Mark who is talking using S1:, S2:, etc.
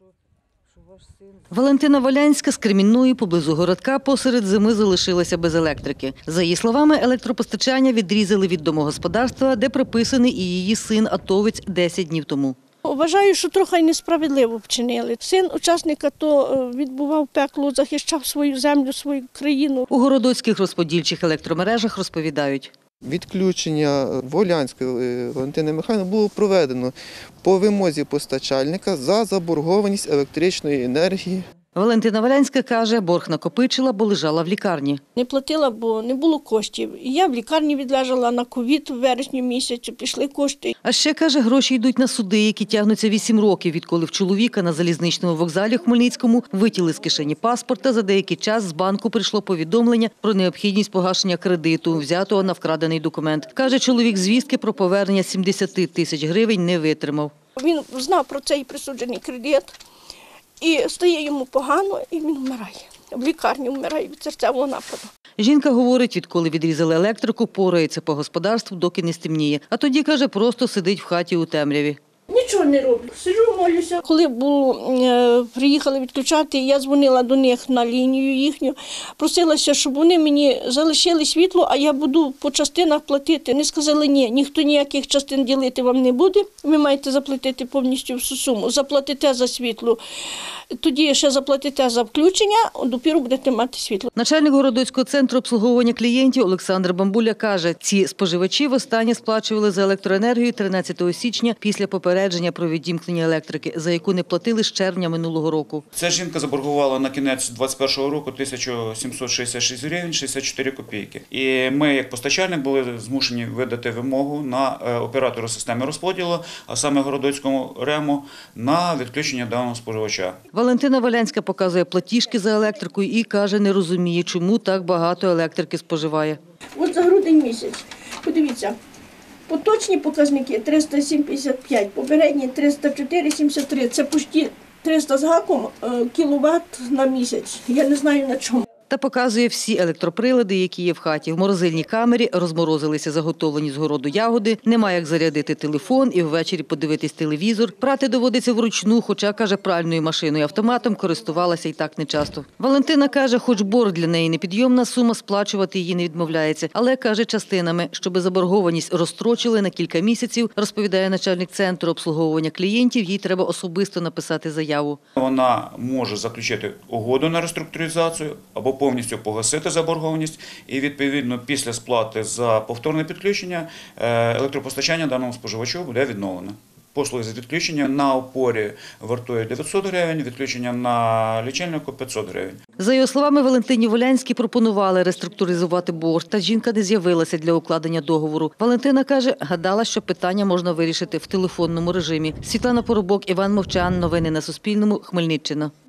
S1: Валентина Волянська з Кремінної поблизу городка посеред зими залишилася без електрики. За її словами, електропостачання відрізали від домогосподарства, де приписаний і її син-атовець 10 днів тому.
S2: Вважаю, що трохи несправедливо вчинили. Син учасника то відбував пекло, захищав свою землю, свою країну.
S1: У городоцьких розподільчих електромережах розповідають.
S3: Відключення Волянської Валентини Михайлівни було проведено по вимозі постачальника за заборгованість електричної енергії.
S1: Валентина Волянська каже, борг накопичила, бо лежала в лікарні.
S2: Не платила, бо не було коштів. І я в лікарні відлежала на ковід в вересні місяці, пішли кошти.
S1: А ще, каже, гроші йдуть на суди, які тягнуться 8 років, відколи в чоловіка на залізничному вокзалі в Хмельницькому витягли з кишені паспорта. За деякий час з банку прийшло повідомлення про необхідність погашення кредиту, взятого на вкрадений документ. Каже, чоловік звістки про повернення 70 тисяч гривень не витримав.
S2: Він знав про цей присуджений кредит. І стає йому погано, і він вмирає. В лікарні вмирає від серцевого нападу.
S1: Жінка говорить, відколи відрізали електрику, порається по господарству, доки не стемніє. А тоді, каже, просто сидить в хаті у темряві.
S2: Нічого не роблю, сиджу, молюся. Коли приїхали відключати, я дзвонила до них на лінію їхню, просилася, щоб вони мені залишили світло, а я буду по частинах платити. Вони сказали, ні, ніхто ніяких частин ділити вам не буде, ви маєте заплатити повністю всю суму. Заплатите за світло, тоді ще заплатите за включення, допіру будете мати світло.
S1: Начальник Городоцького центру обслуговування клієнтів Олександр Бамбуля каже, ці споживачі востаннє сплачували за електроенергію 13 січня після попередження про відімкнення електрики, за яку не платили з червня минулого року.
S4: Ця жінка заборгувала на кінець 2021 року 1766 гривень 64 копійки. І ми, як постачальник, були змушені видати вимогу на оператора системи розподілу, а саме Городоцькому РЕМу, на відключення даного споживача.
S1: Валентина Волянська показує платіжки за електрику і каже, не розуміє, чому так багато електрики споживає.
S2: От за грудень місяць, подивіться, поточні показники 307,55, попередні 304,73, це почти 300 з гаком кіловат на місяць. Я не знаю на чому.
S1: Та показує всі електроприлади, які є в хаті. В морозильній камері розморозилися заготовлені з городу ягоди, немає як зарядити телефон і ввечері подивитись телевізор. Прати доводиться вручну, хоча, каже, пральною машиною автоматом користувалася і так нечасто. Валентина каже, хоч борг для неї непідйомна сума, сплачувати її не відмовляється. Але, каже, частинами, щоби заборгованість розстрочили на кілька місяців, розповідає начальник центру обслуговування клієнтів, їй треба особисто написати заяву.
S4: Вона може заключити угоду на реструктуризацію або повністю погасити заборгованість і, відповідно, після сплати за повторне підключення електропостачання даному споживачу буде відновлено. Послуги з відключення на опорі вартує 900 гривень, відключення на лічильнику – 500 гривень.
S1: За його словами, Валентині Волянській пропонували реструктуризувати борг, та жінка не з'явилася для укладення договору. Валентина каже, гадала, що питання можна вирішити в телефонному режимі. Світлана Поробок, Іван Мовчан. Новини на Суспільному. Хмельниччина.